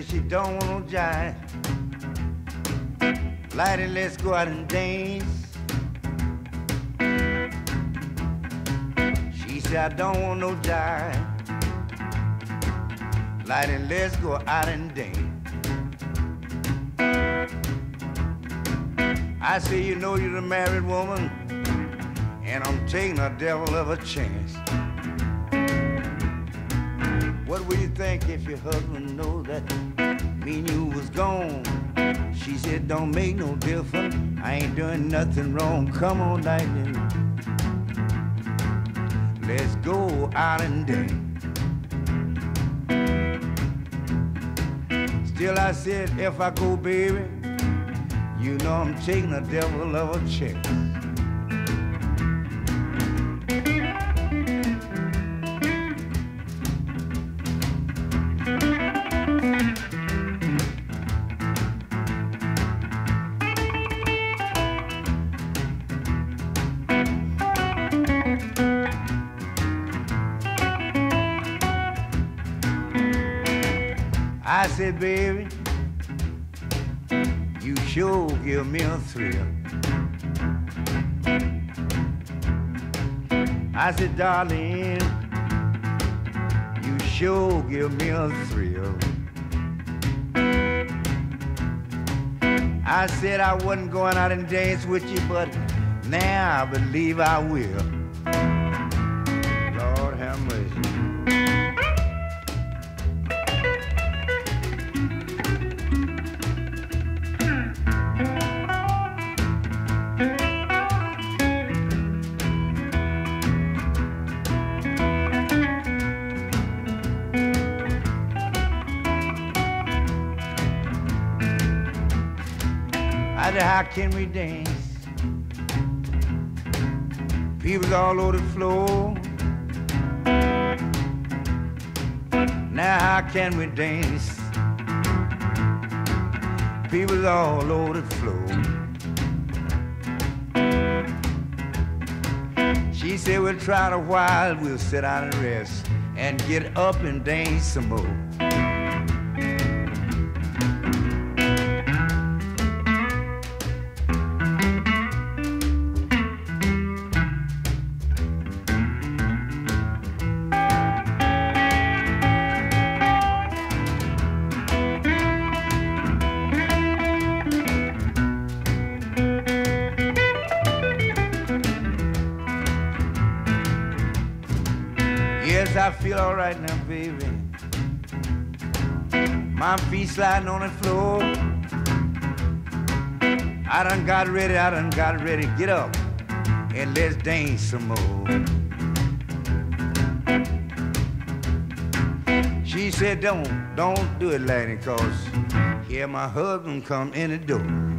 said she don't want no jive. Lightnin, let's go out and dance. She said, I don't want no jive. Lightnin, let's go out and dance. I say, you know you're a married woman, and I'm taking a devil of a chance. What would you think if your husband knows that me and you was gone? She said, don't make no difference, I ain't doing nothing wrong. Come on, Lightnin, let's go out and dance. Still I said, if I go, baby, you know I'm taking a devil of a chance. I said, baby, you sure give me a thrill. I said, darling, you sure give me a thrill. I said I wasn't going out and dance with you, but now I believe I will. Lord have mercy. I said, how can we dance? People's all over the floor. Now how can we dance? People's all over the floor. She said, we'll try it a while, we'll sit down and rest and get up and dance some more. Yes, I feel all right now, baby. My feet sliding on the floor. I done got ready, get up and let's dance some more. She said, don't do it, lady, cause here my husband come in the door.